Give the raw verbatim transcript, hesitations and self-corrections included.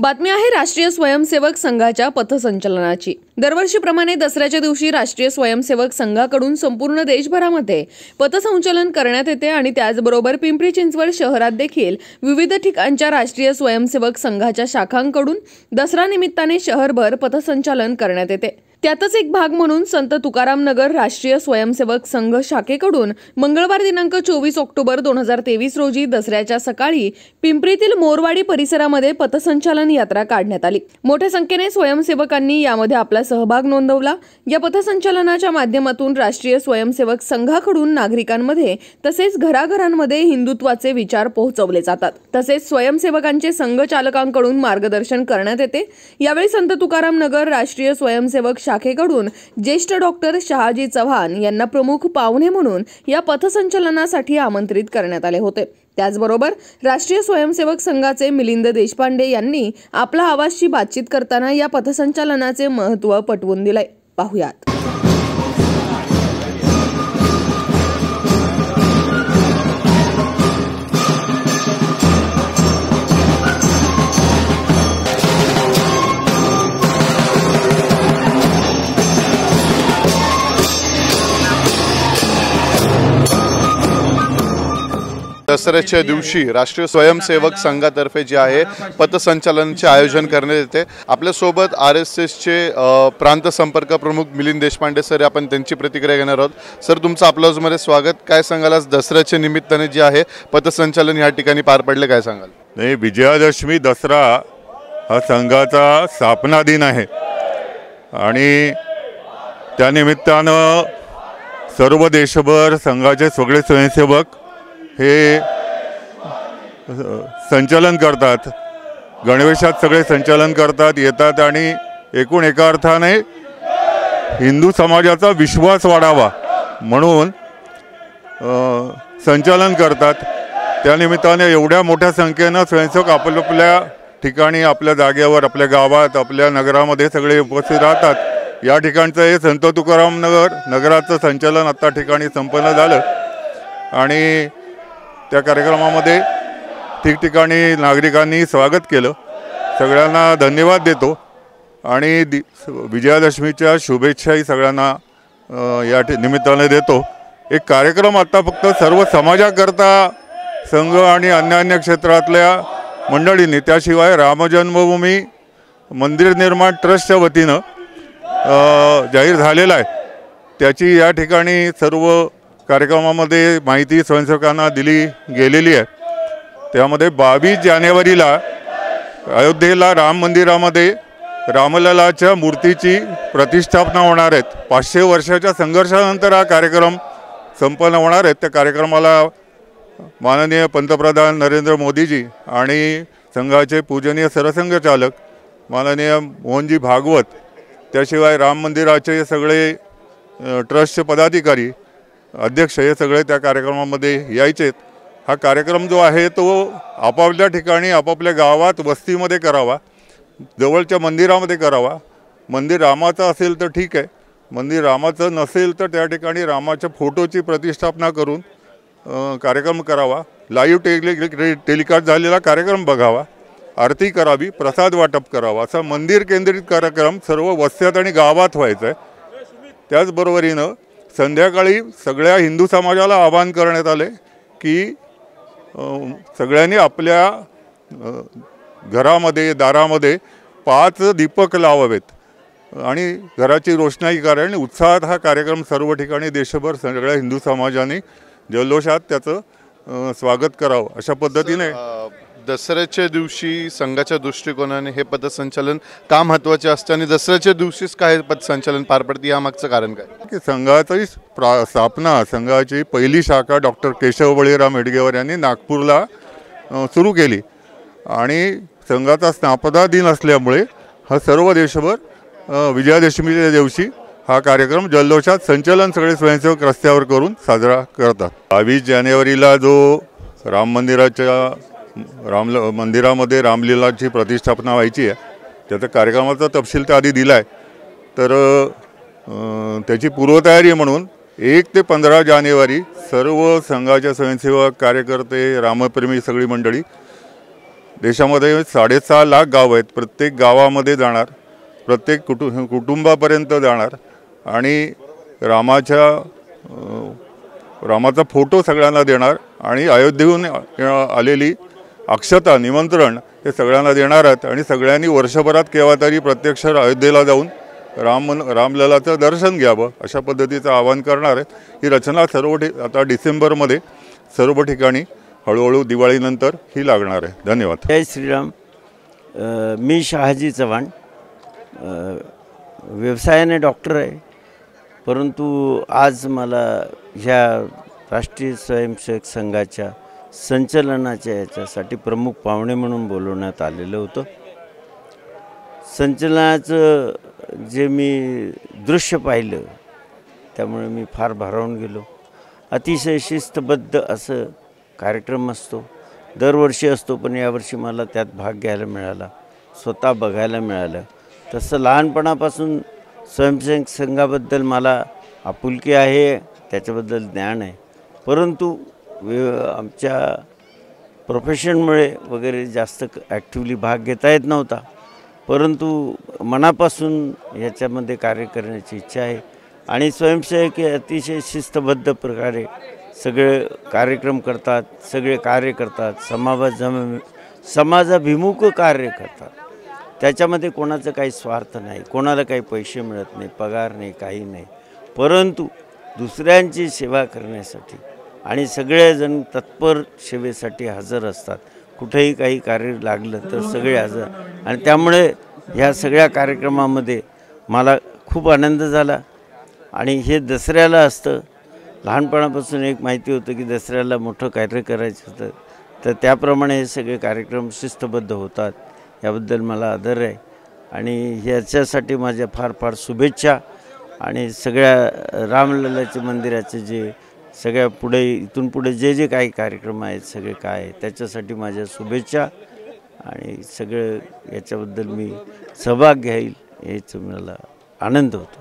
बातमी आहे राष्ट्रीय स्वयंसेवक संघाच्या पथसंचलनाची। दरवर्षीप्रमाणे दसऱ्याच्या दिवशी राष्ट्रीय स्वयंसेवक संघाकडून संपूर्ण देशभरामध्ये पथसंचलन करण्यात येते आणि त्याचबरोबर पिंपरी चिंचवड शहरात देखील विविध ठिकाणच्या राष्ट्रीय स्वयंसेवक संघाच्या शाखांकडून दसरा निमित्ताने शहरभर पथसंचलन करण्यात येते। त्यातच एक भाग म्हणून संत तुकाराम नगर राष्ट्रीय स्वयंसेवक संघ शाखेकडून मंगळवार दिनांक चोवीस ऑक्टोबर दोन हजार तेवीस रोजी दसऱ्याच्या सकाळी पिंपरीतील मोरवाडी परिसरामध्ये पथसंचलन यात्रा काढण्यात आली। मोठ्या संख्येने स्वयंसेवकांनी यामध्ये आपला सहभाग नोंदवला। या पथसंचलनाच्या माध्यमातून राष्ट्रीय स्वयंसेवक संघाकडून नागरिकांमध्ये तसेच घराघरांमध्ये हिंदुत्वाचे विचार पोहोचवले जातात। तसेच स्वयंसेवकांचे संघ चालकांकडून मार्गदर्शन करण्यात येते। यावेळी संत तुकाराम नगर राष्ट्रीय स्वयंसेवक शाखेकडून ज्येष्ठ डॉक्टर शहाजी चव्हाण यांना प्रमुख पाहुणे म्हणून या पथसंचलनासाठी आमंत्रित करण्यात आले होते। त्याचबरोबर राष्ट्रीय स्वयंसेवक संघाचे मिलिंद देशपांडे यांनी आपला आवाजशी बातचीत करताना या पथसंचलनाचे महत्त्व पटवून दिले। पाहुयात। दसऱ्याच्या दिवशी राष्ट्रीय स्वयंसेवक संघातर्फे जे आहे पथसंचलनाचे आयोजन करण्यात येते। आपल्या सोबत आर एस एसचे प्रांत संपर्क प्रमुख मिलिंद देशपांडे सर, आपण त्यांची प्रतिक्रिया घेणार आहोत। सर, तुमचं आपल्यामध्ये स्वागत। काय सांगाल, आज दसऱ्याच्या निमित्ताने जे आहे पथसंचलन या ठिकाणी पार पडले, काय सांगाल? नाही, विजयादशमी दसरा हा संघाचा स्थापना दिन आहे आणि त्यानिमित्तानं सर्व देशभर संघाचे सगळे स्वयंसेवक हे संचलन करतात, गणवेशात सगळे संचलन करतात, येतात आणि एकूण एका अर्थाने हिंदू समाजाचा विश्वास वाढावा म्हणून संचलन करतात। त्यानिमित्ताने एवढ्या मोठ्या संख्येनं स्वयंसेवक आपल्या ठिकाणी, आपल्या जागेवर, आपल्या गावात, आपल्या नगरामध्ये सगळे उपस्थित राहतात। या ठिकाणचं हे संत तुकाराम नगर नगराचं संचलन आता ठिकाणी संपन्न झालं आणि त्या कार्यक्रमामध्ये ठिकठिकाणी नागरिकांनी स्वागत केलं। सगळ्यांना धन्यवाद देतो आणि दि विजयादशमीच्या शुभेच्छाही सगळ्यांना या निमित्ताने देतो। एक कार्यक्रम आता फक्त सर्व समाजाकरता संघ आणि अन्य अन्य क्षेत्रातल्या मंडळींनी, त्याशिवाय रामजन्मभूमी मंदिर निर्माण ट्रस्टच्या वतीनं जाहीर झालेला आहे, त्याची या ठिकाणी सर्व कार्यक्रमामध्ये माहिती स्वयंसेवकांना दिली गेलेली आहे। त्यामध्ये बावीस जानेवारीला अयोध्येला राम मंदिरामध्ये रामललाच्या मूर्तीची प्रतिष्ठापना होणार आहे। पाचशे वर्षाच्या संघर्षानंतर हा कार्यक्रम संपन्न होणार आहे। त्या कार्यक्रमाला माननीय पंतप्रधान नरेंद्र मोदीजी आणि संघाचे पूजनीय सरसंघ चालक माननीय मोहनजी भागवत, त्याशिवाय राम मंदिराचे सगळे ट्रस्टचे पदाधिकारी, अध्यक्ष हे सगळे त्या कार्यक्रमामध्ये यायचेत। हा कार्यक्रम जो आहे तो आपापल्या ठिकाणी, आपापल्या गावात, वस्तीमध्ये करावा, जवळच्या मंदिरामध्ये करावा। मंदिर रामाचं असेल तर ठीक आहे, मंदिर रामाचं नसेल तर त्या ठिकाणी रामाच्या फोटोची प्रतिष्ठापना करून कार्यक्रम करावा। लाईव्ह टेली टेलिकास्ट झालेला कार्यक्रम बघावा, आरती करावी, प्रसाद वाटप करावा, असा मंदिर केंद्रित कार्यक्रम सर्व वस्त्यात आणि गावात व्हायचा आहे। त्याचबरोबरीनं संध्याकाळी सगळ्या हिंदू समाजाला आवाहन करण्यात आले की सगळ्यांनी आपल्या घरामध्ये, दारामध्ये पाच दीपक लावावेत आणि घराची रोषणाई करावी आणि उत्साहात हा कार्यक्रम सर्व ठिकाणी देशभर सगळ्या हिंदू समाजाने जल्लोषात त्याचं स्वागत करावं, अशा पद्धतीने दसऱ्याच्या दिवशी संघाच्या दृष्टिकोनाने हे पथसंचलन का महत्त्वाचे असते आणि दसऱ्याच्या दिवशीच काय पथसंचलन पार पडते, यामागचं कारण काय? की संघाची स्थापना, संघाची पहिली शाखा डॉक्टर केशव बळीराम हेडगेवार यांनी नागपूरला सुरू केली आणि संघाचा स्थापना दिन असल्यामुळे हा सर्व देशभर विजयादशमीच्या दिवशी हा कार्यक्रम जल्लोषात संचलन सगळे स्वयंसेवक रस्त्यावर करून साजरा करतात। बावीस जानेवारीला जो राम मंदिराच्या राम मंदिरामध्ये रामलीलाची प्रतिष्ठापना व्हायची आहे, त्याचा कार्यक्रमाचा तपशील तर आधी दिला आहे, तर त्याची पूर्वतयारी म्हणून एक ते पंधरा जानेवारी सर्व संघाचे स्वयंसेवक, कार्यकर्ते, रामप्रेमी सगळी मंडळी देशामध्ये साडेसहा लाख गाव आहेत, प्रत्येक गावामध्ये जाणार, प्रत्येक कुटु कुटुंबापर्यंत जाणार आणि रामाच्या रामाचा फोटो सगळ्यांना देणार आणि अयोध्येहून आलेली अक्षता निमंत्रण हे सगळ्यांना देणार आहेत आणि सगळ्यांनी वर्षभरात केव्हा तरी प्रत्यक्ष अयोध्येला जाऊन राम रामललाचं दर्शन घ्यावं अशा पद्धतीचं आवाहन करणार आहे। ही रचना सर्व ठि आता डिसेंबरमध्ये सर्व ठिकाणी हळूहळू दिवाळीनंतर ही लागणार आहे। धन्यवाद। जय श्रीराम। मी शहाजी चव्हाण, व्यवसायाने डॉक्टर आहे, परंतु आज मला ह्या राष्ट्रीय स्वयंसेवक संघाच्या संचलनाच्या याच्यासाठी प्रमुख पाहुणे म्हणून बोलवण्यात आलेलं होतं। संचलनाचं जे मी दृश्य पाहिलं त्यामुळे मी फार भारावून गेलो। अतिशय शिस्तबद्ध असं कार्यक्रम असतो, दरवर्षी असतो, पण यावर्षी मला त्यात भाग घ्यायला मिळाला, स्वतः बघायला मिळालं। तसं लहानपणापासून स्वयंसेवक संघाबद्दल मला आपुलकी आहे, त्याच्याबद्दल ज्ञान आहे, परंतु आमच्या प्रोफेशनमुळे वगैरे जास्त ॲक्टिवली भाग घेता येत नव्हता, परंतु मनापासून याच्यामध्ये कार्य करण्याची इच्छा आहे आणि स्वयंसेवक हे अतिशय शिस्तबद्ध प्रकारे सगळे कार्यक्रम करतात, सगळे कार्य करतात, समाज समाजाभिमुख कार्य करतात। त्याच्यामध्ये कोणाचं काही स्वार्थ नाही, कोणाला काही पैसे मिळत नाही, पगार नाही, काही नाही, परंतु दुसऱ्यांची सेवा करण्यासाठी आणि सगळेजण तत्पर सेवेसाठी हजर असतात। कुठेही काही कार्य लागलं तर सगळे हजर, आणि त्यामुळे ह्या सगळ्या कार्यक्रमामध्ये मला खूप आनंद झाला। आणि हे दसऱ्याला असतं, लहानपणापासून एक माहिती होतं की दसऱ्याला मोठं कार्य करायचं होतं, तर त्याप्रमाणे हे सगळे कार्यक्रम शिस्तबद्ध होतात, याबद्दल मला आदर आहे आणि ह्याच्यासाठी माझ्या फार फार शुभेच्छा। आणि सगळ्या रामललाचे मंदिराचे जे सगळ्या पुढे इथून पुढे जे जे काही कार्यक्रम आहेत सगळे काय आहे त्याच्यासाठी माझ्या शुभेच्छा आणि सगळं याच्याबद्दल मी सहभाग घेईल याचा मला आनंद होतो।